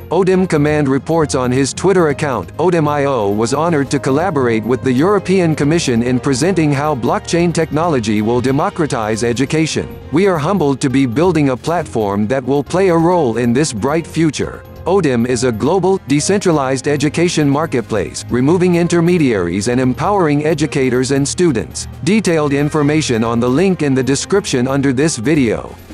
Odin Command reports on his Twitter account, Odin.io was honored to collaborate with the European Commission in presenting how blockchain technology will democratize education. We are humbled to be building a platform that will play a role in this bright future. Odin is a global, decentralized education marketplace, removing intermediaries and empowering educators and students. Detailed information on the link in the description under this video.